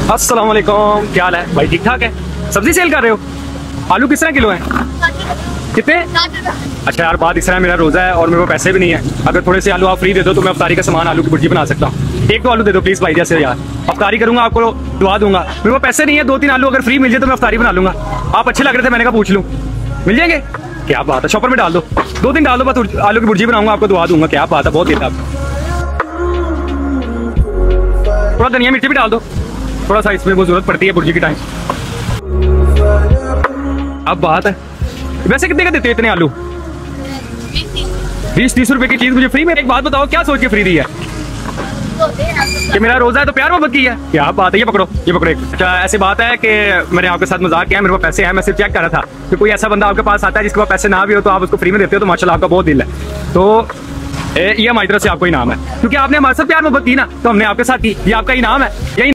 अस्सलाम वालेकुम, क्या हाल है भाई? ठीक ठाक है। सब्जी सेल कर रहे हो? आलू किस तरह किलो है? कितने? अच्छा यार, बात इस तरह, मेरा रोजा है और मेरे को पैसे भी नहीं है। अगर थोड़े से आलू आप फ्री दे दो तो मैं अफ्तारी का सामान आलू की भुर्जी बना सकता हूँ। एक दो आलू दे दो प्लीज भाई, जैसे यार अफ्तारी करूंगा, आपको दुआ दूंगा। मेरे को पैसे नहीं है, 2-3 आलू अगर फ्री मिल जाए तो मैं अफ्तारी बना लूंगा। आप अच्छे लग रहे थे, मैंने कहा पूछ लूँ, मिल जाएंगे? क्या बात है, शॉपर में डाल दो, 2-3 डाल दो, बस आलू की भुर्जी बनाऊंगा, आपको दुआ दूंगा। क्या बात है, बहुत देर आप। थोड़ा धनिया मिर्ची भी डाल दो, थोड़ा सा इसमें वो जरूरत पड़ती है भुर्जी की टाइम। अब बात है, वैसे कितने का देते हो इतने आलू? 20-30 रुपए की चीज मुझे फ्री में। एक बात बताओ, क्या सोच के फ्री दी है? कि मेरा रोजा है तो प्यार मोहब्बत की है। क्या बात है, ये पकड़ो, ये पकड़ो। अच्छा, ऐसी बात है कि मैंने आपके साथ मजाक किया, मेरे पास पैसे हैं, मैं सिर्फ चेक कर रहा था कि कोई ऐसा बंदा आपके पास आता है जिसके पास पैसे ना भी हो तो आप उसको फ्री में देते हो, तो माशाल्लाह आपका बहुत दिल है। तो ये हमारी तरफ से आपको इनाम है, क्योंकि आपने हमारे साथ प्यार मोहब्बत की ना, तो हमने आपके साथ की, ये आपका इनाम है। यही